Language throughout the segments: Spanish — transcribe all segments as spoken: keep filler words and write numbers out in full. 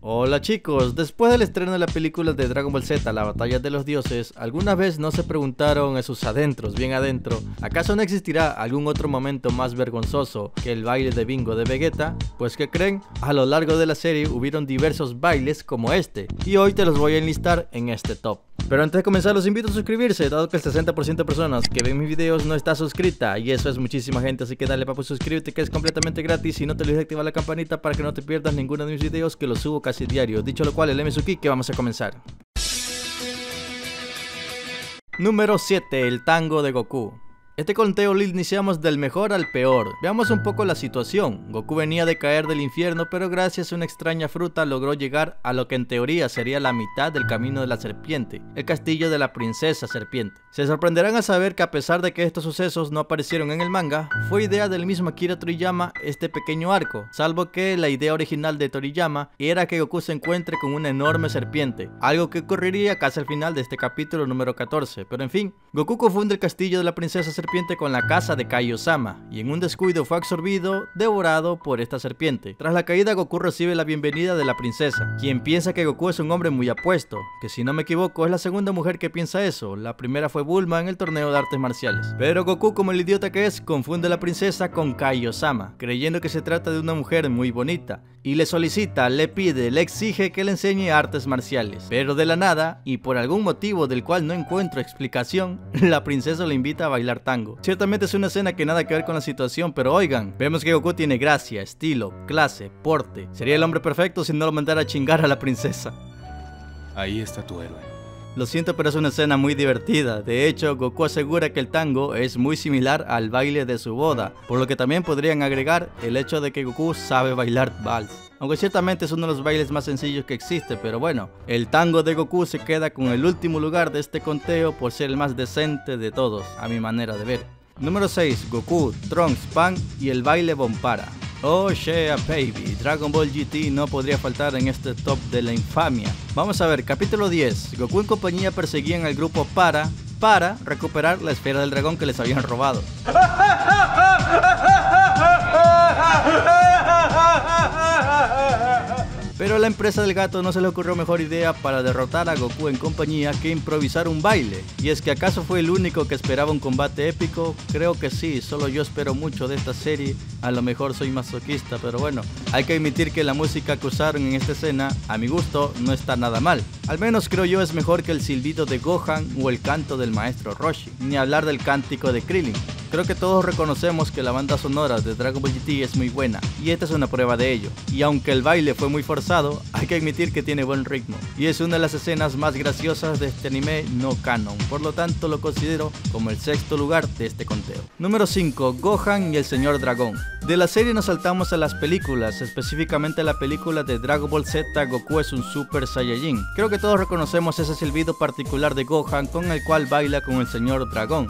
Hola chicos, después del estreno de la película de Dragon Ball Z, la batalla de los dioses, ¿alguna vez no se preguntaron en sus adentros, bien adentro, ¿acaso no existirá algún otro momento más vergonzoso que el baile de bingo de Vegeta? Pues ¿qué creen? A lo largo de la serie hubieron diversos bailes como este, y hoy te los voy a enlistar en este top. Pero antes de comenzar los invito a suscribirse, dado que el sesenta por ciento de personas que ven mis videos no está suscrita, y eso es muchísima gente, así que dale papu, suscríbete, que es completamente gratis, y no te olvides de activar la campanita para que no te pierdas ninguno de mis videos, que los subo casi diario. Dicho lo cual, el Mizuki, que vamos a comenzar. Número siete. El tango de Goku. Este conteo lo iniciamos del mejor al peor. Veamos un poco la situación. Goku venía de caer del infierno, pero gracias a una extraña fruta logró llegar a lo que en teoría sería la mitad del camino de la serpiente, el castillo de la princesa serpiente. Se sorprenderán al saber que a pesar de que estos sucesos no aparecieron en el manga, fue idea del mismo Akira Toriyama este pequeño arco, salvo que la idea original de Toriyama era que Goku se encuentre con una enorme serpiente, algo que ocurriría casi al final de este capítulo número catorce, pero en fin, Goku confunde el castillo de la princesa serpiente con la casa de Kaio-sama, y en un descuido fue absorbido, devorado por esta serpiente. Tras la caída, Goku recibe la bienvenida de la princesa, quien piensa que Goku es un hombre muy apuesto, que si no me equivoco es la segunda mujer que piensa eso. La primera fue Bulma en el torneo de artes marciales. Pero Goku, como el idiota que es, confunde a la princesa con Kaio-sama, creyendo que se trata de una mujer muy bonita, y le solicita, le pide, le exige que le enseñe artes marciales. Pero de la nada, y por algún motivo del cual no encuentro explicación, la princesa le invita a bailar tango. Ciertamente es una escena que nada que ver con la situación, pero oigan, vemos que Goku tiene gracia, estilo, clase, porte. Sería el hombre perfecto si no lo mandara a chingar a la princesa. Ahí está tu héroe. Lo siento, pero es una escena muy divertida. De hecho, Goku asegura que el tango es muy similar al baile de su boda, por lo que también podrían agregar el hecho de que Goku sabe bailar vals. Aunque ciertamente es uno de los bailes más sencillos que existe, pero bueno, el tango de Goku se queda con el último lugar de este conteo por ser el más decente de todos, a mi manera de ver. Número seis. Goku, Trunks, Pan y el baile Bompara. Oh yeah baby, Dragon Ball G T no podría faltar en este top de la infamia. Vamos a ver, capítulo diez. Goku y compañía perseguían al grupo para, para recuperar la esfera del dragón que les habían robado. Pero a la empresa del gato no se le ocurrió mejor idea para derrotar a Goku en compañía que improvisar un baile. Y es que ¿acaso fue el único que esperaba un combate épico? Creo que sí, solo yo espero mucho de esta serie. A lo mejor soy masoquista, pero bueno, hay que admitir que la música que usaron en esta escena, a mi gusto, no está nada mal. Al menos creo yo es mejor que el silbido de Gohan o el canto del maestro Roshi, ni hablar del cántico de Krillin. Creo que todos reconocemos que la banda sonora de Dragon Ball G T es muy buena, y esta es una prueba de ello. Y aunque el baile fue muy forzado, hay que admitir que tiene buen ritmo, y es una de las escenas más graciosas de este anime no canon, por lo tanto lo considero como el sexto lugar de este conteo. Número cinco. Gohan y el Señor Dragón. De la serie nos saltamos a las películas, específicamente la película de Dragon Ball Z. Goku es un Super Saiyajin. Creo que todos reconocemos ese silbido particular de Gohan con el cual baila con el Señor Dragón.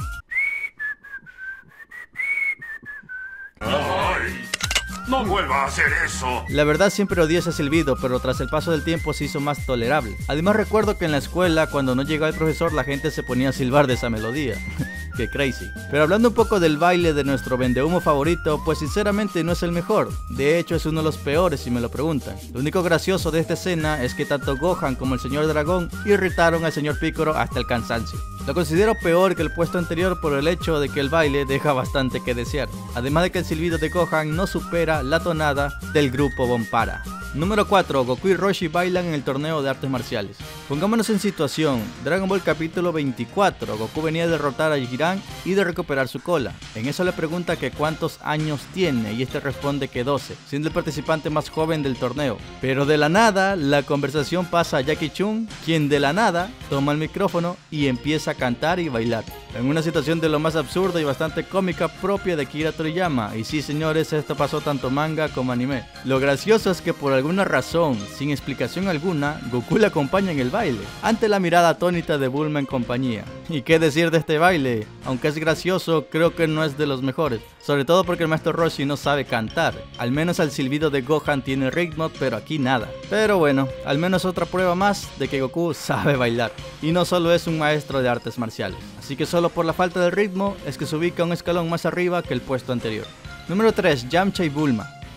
¡Ay! ¡No vuelva a hacer eso! La verdad siempre odié ese silbido, pero tras el paso del tiempo se hizo más tolerable. Además recuerdo que en la escuela, cuando no llegaba el profesor, la gente se ponía a silbar de esa melodía. ¡Qué crazy! Pero hablando un poco del baile de nuestro vendehumo favorito, pues sinceramente no es el mejor. De hecho es uno de los peores si me lo preguntan. Lo único gracioso de esta escena es que tanto Gohan como el Señor Dragón irritaron al Señor Piccolo hasta el cansancio. Lo considero peor que el puesto anterior por el hecho de que el baile deja bastante que desear. Además de que el silbido de Gohan no supera la tonada del grupo Bompara. Número cuatro. Goku y Roshi bailan en el torneo de artes marciales. Pongámonos en situación. Dragon Ball capítulo veinticuatro. Goku venía de derrotar a Jiran y de recuperar su cola. En eso le pregunta que cuántos años tiene y este responde que doce, siendo el participante más joven del torneo. Pero de la nada, la conversación pasa a Jackie Chun, quien de la nada toma el micrófono y empieza a cantar y bailar. En una situación de lo más absurda y bastante cómica propia de Akira Toriyama. Y sí señores, esto pasó tanto manga como anime. Lo gracioso es que por alguna razón, sin explicación alguna, Goku le acompaña en el baile, ante la mirada atónita de Bulma en compañía. ¿Y qué decir de este baile? Aunque es gracioso, creo que no es de los mejores, sobre todo porque el maestro Roshi no sabe cantar. Al menos el silbido de Gohan tiene ritmo, pero aquí nada. Pero bueno, al menos otra prueba más de que Goku sabe bailar, y no solo es un maestro de artes marciales. Así que solo por la falta de ritmo es que se ubica un escalón más arriba que el puesto anterior. Número tres. Yamcha y Bulma.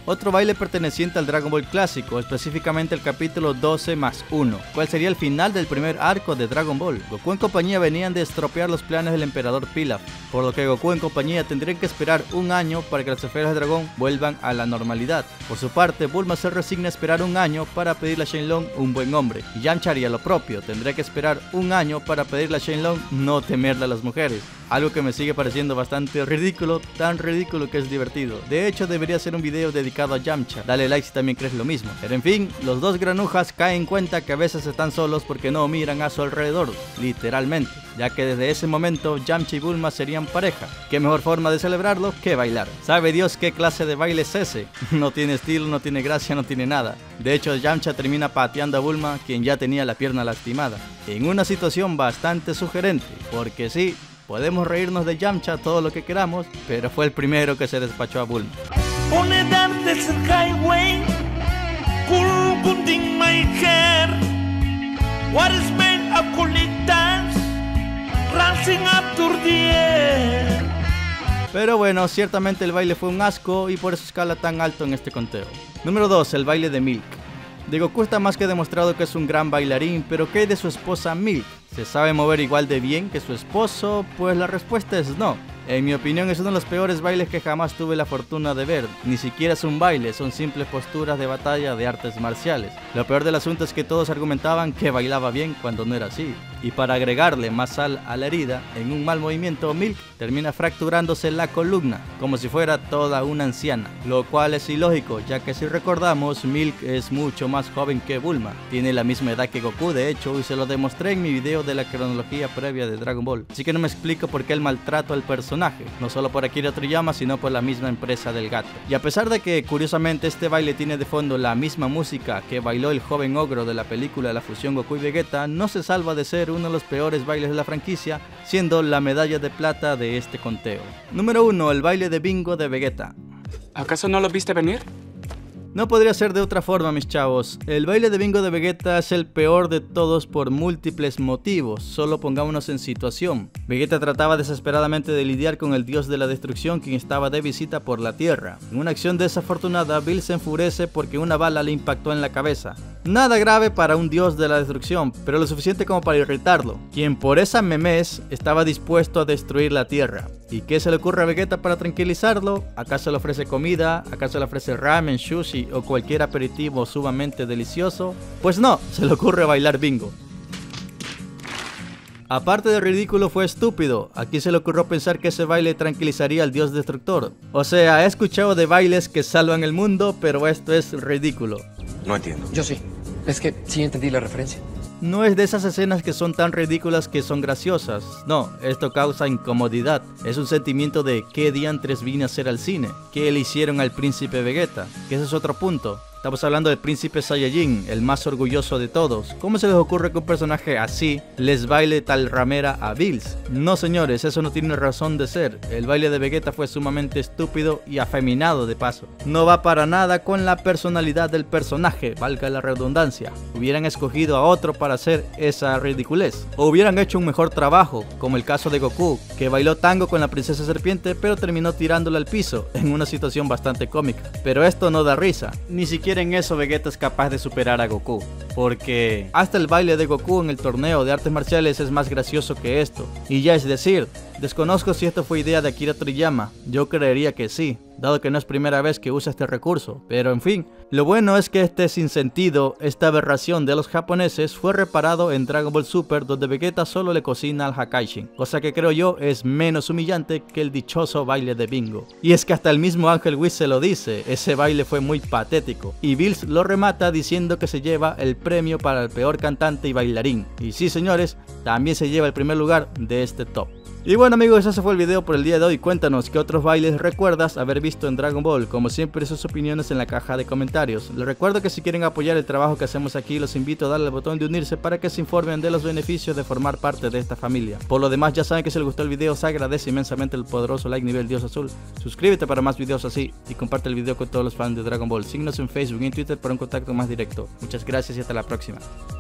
Otro baile perteneciente al Dragon Ball clásico, específicamente el capítulo doce más uno, cual sería el final del primer arco de Dragon Ball. Goku en compañía venían de estropear los planes del emperador Pilaf, por lo que Goku en compañía tendrían que esperar un año para que las esferas de dragón vuelvan a la normalidad. Por su parte, Bulma se resigna a esperar un año para pedirle a Shenlong un buen hombre, y Yamcha haría lo propio, tendría que esperar un año para pedirle a Shenlong no temerle a las mujeres. Algo que me sigue pareciendo bastante ridículo, tan ridículo que es divertido. De hecho, debería ser un video dedicado a Yamcha. Dale like si también crees lo mismo. Pero en fin, los dos granujas caen en cuenta que a veces están solos porque no miran a su alrededor, literalmente, ya que desde ese momento Yamcha y Bulma serían pareja. Qué mejor forma de celebrarlo que bailar. ¿Sabe Dios qué clase de baile es ese? No tiene estilo, no tiene gracia, no tiene nada. De hecho, Yamcha termina pateando a Bulma, quien ya tenía la pierna lastimada, en una situación bastante sugerente, porque sí, podemos reírnos de Yamcha todo lo que queramos, pero fue el primero que se despachó a Bulma. Pero bueno, ciertamente el baile fue un asco y por eso escala tan alto en este conteo. Número dos. El baile de Milk. De Goku está más que demostrado que es un gran bailarín, pero ¿qué hay de su esposa Milk? ¿Se sabe mover igual de bien que su esposo? Pues la respuesta es no. En mi opinión es uno de los peores bailes que jamás tuve la fortuna de ver. Ni siquiera es un baile, son simples posturas de batalla de artes marciales. Lo peor del asunto es que todos argumentaban que bailaba bien cuando no era así. Y para agregarle más sal a la herida, en un mal movimiento Milk termina fracturándose la columna, como si fuera toda una anciana. Lo cual es ilógico, ya que si recordamos, Milk es mucho más joven que Bulma. Tiene la misma edad que Goku de hecho, y se lo demostré en mi video de la cronología previa de Dragon Ball. Así que no me explico por qué el maltrato al personaje. No solo por Akira Toriyama, sino por la misma empresa del gato. Y a pesar de que curiosamente este baile tiene de fondo la misma música que bailó el joven ogro de la película de la fusión Goku y Vegeta, no se salva de ser uno de los peores bailes de la franquicia, siendo la medalla de plata de este conteo. Número uno. El baile de bingo de Vegeta. ¿Acaso no lo viste venir? No podría ser de otra forma, mis chavos. El baile de bingo de Vegeta es el peor de todos por múltiples motivos. Solo pongámonos en situación. Vegeta trataba desesperadamente de lidiar con el dios de la destrucción, quien estaba de visita por la tierra. En una acción desafortunada, Bill se enfurece porque una bala le impactó en la cabeza. Nada grave para un dios de la destrucción, pero lo suficiente como para irritarlo, quien por esa memez estaba dispuesto a destruir la tierra. ¿Y qué se le ocurre a Vegeta para tranquilizarlo? ¿Acaso le ofrece comida? ¿Acaso le ofrece ramen, sushi o cualquier aperitivo sumamente delicioso? Pues no, se le ocurre bailar bingo. Aparte de ridículo, fue estúpido. Aquí se le ocurrió pensar que ese baile tranquilizaría al dios destructor. O sea, he escuchado de bailes que salvan el mundo, pero esto es ridículo. No entiendo. Yo sí. Es que sí entendí la referencia. No es de esas escenas que son tan ridículas que son graciosas. No, esto causa incomodidad. Es un sentimiento de ¿qué diantres vine a hacer al cine? ¿Qué le hicieron al príncipe Vegeta? Que ese es otro punto. Estamos hablando del príncipe Saiyajin, el más orgulloso de todos. ¿Cómo se les ocurre que un personaje así les baile tal ramera a Bills? No señores, eso no tiene razón de ser. El baile de Vegeta fue sumamente estúpido y afeminado de paso. No va para nada con la personalidad del personaje, valga la redundancia. Hubieran escogido a otro para hacer esa ridiculez. O hubieran hecho un mejor trabajo, como el caso de Goku, que bailó tango con la princesa serpiente pero terminó tirándola al piso, en una situación bastante cómica. Pero esto no da risa, ni siquiera en eso Vegeta es capaz de superar a Goku, porque hasta el baile de Goku en el torneo de artes marciales es más gracioso que esto. Y ya es decir, desconozco si esto fue idea de Akira Toriyama, yo creería que sí, dado que no es primera vez que usa este recurso, pero en fin, lo bueno es que este sinsentido, esta aberración de los japoneses fue reparado en Dragon Ball Super, donde Vegeta solo le cocina al Hakaishin, cosa que creo yo es menos humillante que el dichoso baile de bingo. Y es que hasta el mismo Ángel Whis se lo dice, ese baile fue muy patético, y Bills lo remata diciendo que se lleva el premio para el peor cantante y bailarín, y sí señores, también se lleva el primer lugar de este top. Y bueno amigos, ese fue el video por el día de hoy. Cuéntanos qué otros bailes recuerdas haber visto en Dragon Ball. Como siempre, sus opiniones en la caja de comentarios. Les recuerdo que si quieren apoyar el trabajo que hacemos aquí, los invito a darle al botón de unirse para que se informen de los beneficios de formar parte de esta familia. Por lo demás, ya saben que si les gustó el video, se agradece inmensamente el poderoso like nivel Dios Azul. Suscríbete para más videos así y comparte el video con todos los fans de Dragon Ball. Síguenos en Facebook y en Twitter para un contacto más directo. Muchas gracias y hasta la próxima.